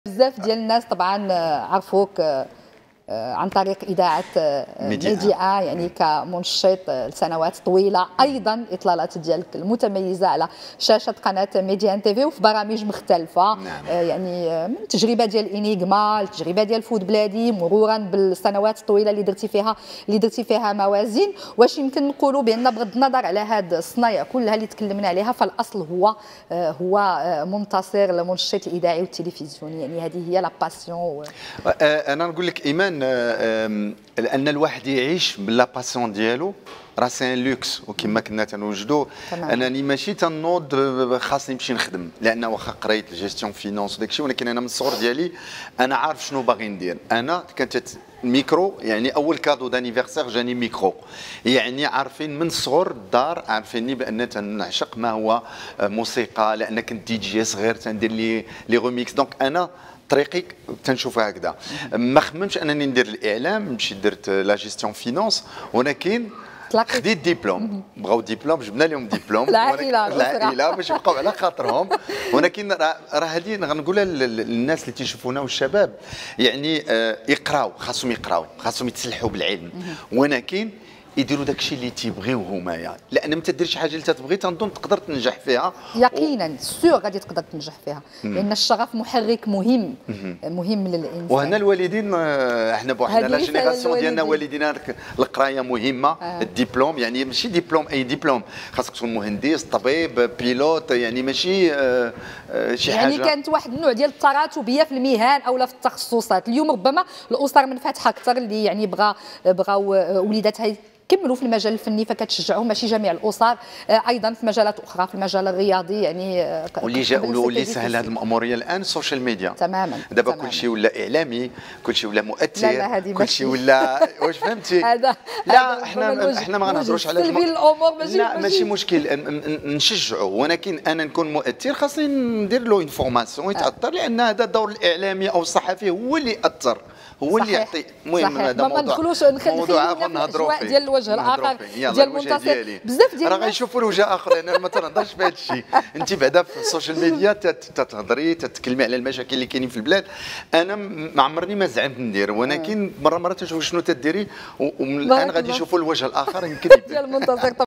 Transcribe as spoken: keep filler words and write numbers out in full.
بزاف ديال الناس طبعا عرفوك عن طريق اذاعه ميديا يعني كمنشط لسنوات طويله، ايضا اطلالات ديالك المتميزه على شاشه قناه ميديان تيفي وفي برامج مختلفه. نعم. يعني من التجربه ديال انيغما، التجربه ديال فود بلادي، مرورا بالسنوات الطويله اللي درتي فيها اللي درتي فيها موازين. واش يمكن نقولوا بان بغض النظر على هذه الصنايع كلها اللي تكلمنا عليها، فالاصل هو هو منتصر المنشط الاذاعي والتلفزيوني، يعني هذه هي لا باسيون. انا نقول لك ايمان، لان الواحد يعيش بلا باسيون ديالو راه سان لوكس، وكما كنا تنوجدوا انني ماشي تنوض خاصني نمشي نخدم، لان واخا قريت الجيستيون فينونس وداك الشيء، ولكن انا من الصغر ديالي انا عارف شنو باغي ندير. انا كانت الميكرو يعني اول كادو دانيفرسير جاني ميكرو، يعني عارفين من الصغر الدار عارفيني بان تنعشق ما هو موسيقى، لان كنت دي جي صغير تندير لي لي ريميكس. دونك انا طريقي تنشوفها هكذا. ما خممتش انني ندير الاعلام، مشيت درت لا جيستيون فينونس، ولكن خديت ديبلوم، بغاو ديبلوم جبنا لهم ديبلوم. العائله العائله باش يبقاو على خاطرهم، ولكن راه هذه غنقولها للناس اللي تيشوفونا والشباب، يعني آه يقراو، خاصهم يقراو، خاصهم يتسلحوا بالعلم، ولكن يديروا داك الشيء اللي تيبغيو هما، لان ما تديرش حاجه اللي تتبغي تنظن تقدر تنجح فيها يقينا. و... سور غادي تقدر تنجح فيها، مم. لان الشغف محرك مهم، مم. مهم للانسان. وهنا الوالدين احنا بوحدنا لا جينيراسيون ديالنا والدينا القرايه مهمه. آه. الدبلوم يعني ماشي دبلوم اي دبلوم، خاصك تكون مهندس، طبيب، بيلوت، يعني ماشي آه شي يعني حاجه. يعني كانت واحد النوع ديال التراتبيه في المهن او في التخصصات. اليوم ربما الاسر منفتحه اكثر، اللي يعني بغى بغاو وليداتها كملوا في المجال الفني فكتشجعهم، ماشي جميع الاسر، ايضا في مجالات اخرى في المجال الرياضي. يعني واللي جا واللي سهل هذه الماموريه الان السوشيال ميديا. تماما. دابا كل شيء ولا اعلامي، كل شيء ولا مؤثر، كل شيء ولا واش فهمتي؟ هذا لا احنا احنا ما غنهضروش على الامور، ماشي لا ماشي مشكل نشجعوا، ولكن انا نكون مؤثر خاصني ندير له انفورماسيون يتاثر، لان هذا الدور الاعلامي او الصحفي هو اللي اثر، هو اللي يعطي. المهم هذا موضوع، ما ندخلوش موضوع اخر نهضروا فيه ديال الوجه الاخر ديال المنتصر. بزاف ديال راه غيشوفوا الوجه اخر، انا ما تنهضرش في هذا الشيء. انت بعدا في السوشيال ميديا تتهضري تتكلمي على المشاكل اللي كاينين في البلاد. انا ما عمرني ما زعمت ندير، ولكن مره مره تنشوف شنو تديري، والان غادي يشوفوا الوجه الاخر يمكن ديال المنتصر.